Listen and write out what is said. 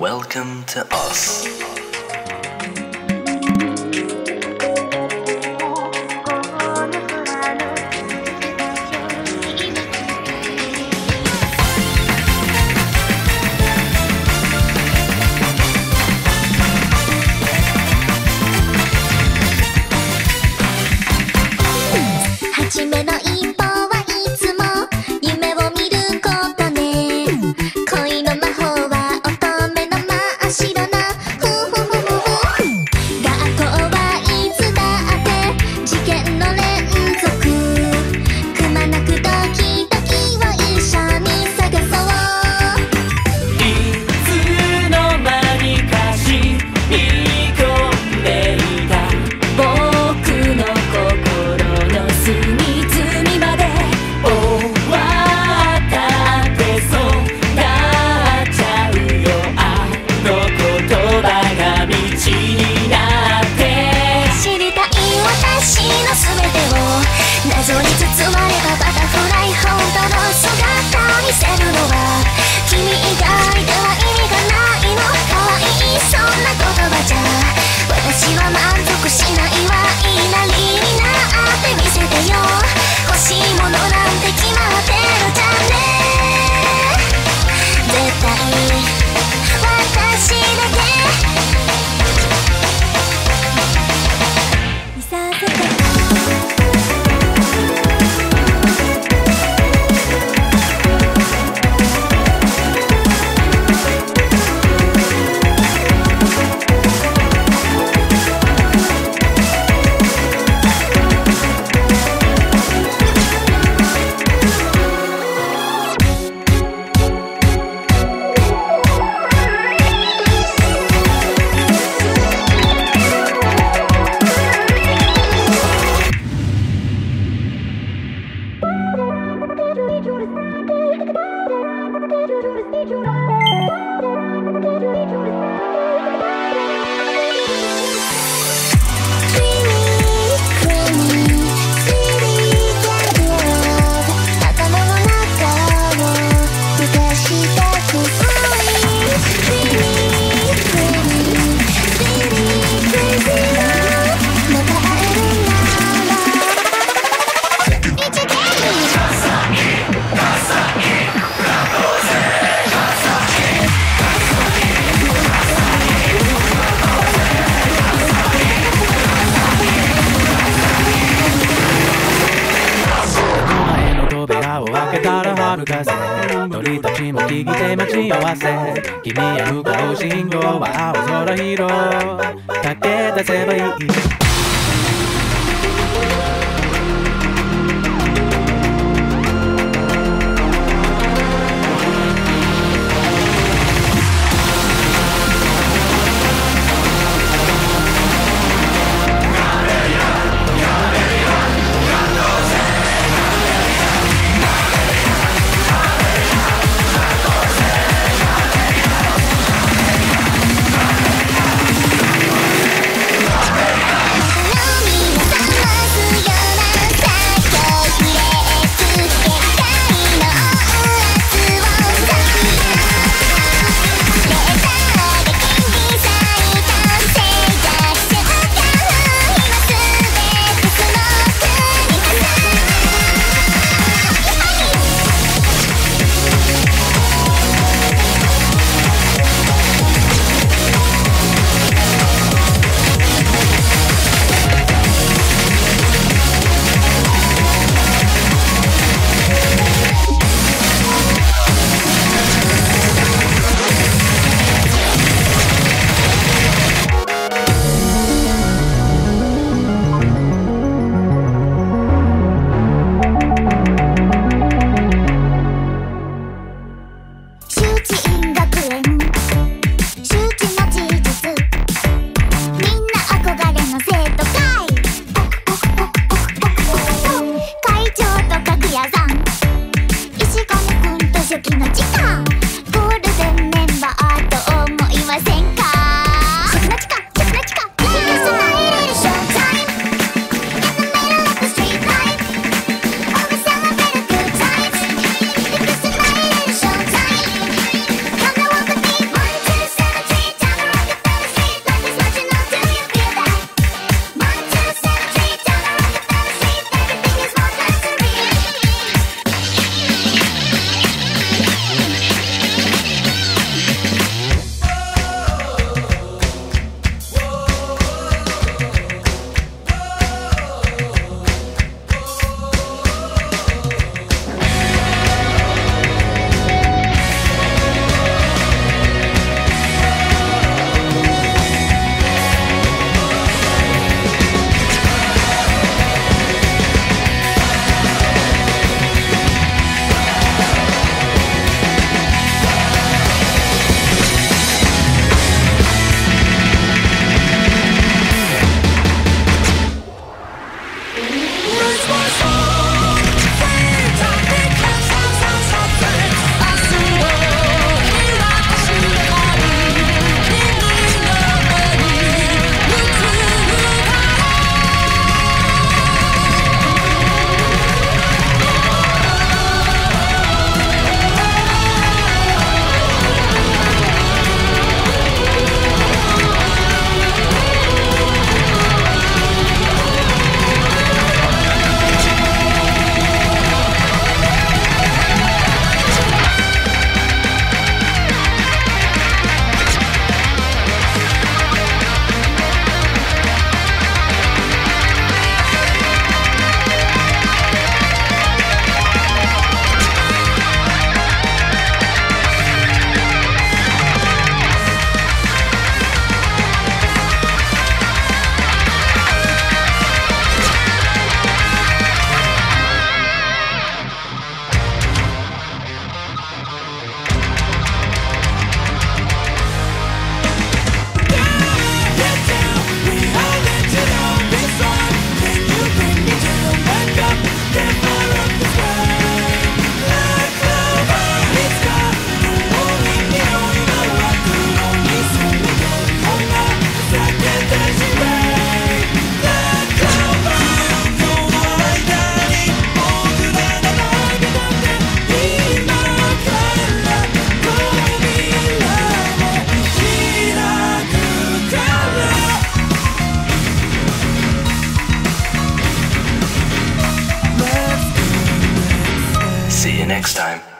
Welcome to us. 初めの一歩はいつも夢を見ることね。恋の魔法は乙女の真っ白なふふふふふ。学校はいつだって事件の連続。くまなくドキドキを一緒に探そう。 いつの間にか染み込んでいた僕の心の隅々まで終わったってそうなっちゃうよ。あの言葉が道になって知りたい私の全てを謎に包まれたバタフライ。本当の姿見せるのは君以外では意味がないの。可愛いそんな言葉じゃ私は満足しないわ。言いなりになって見せてよ。欲しいものなんて決まってるじゃんね。絶対私だけ見させて。 鳥たちも聞いて待ち合わせ。君へ向かう信号は青空色。駆け出せばいい。 next time.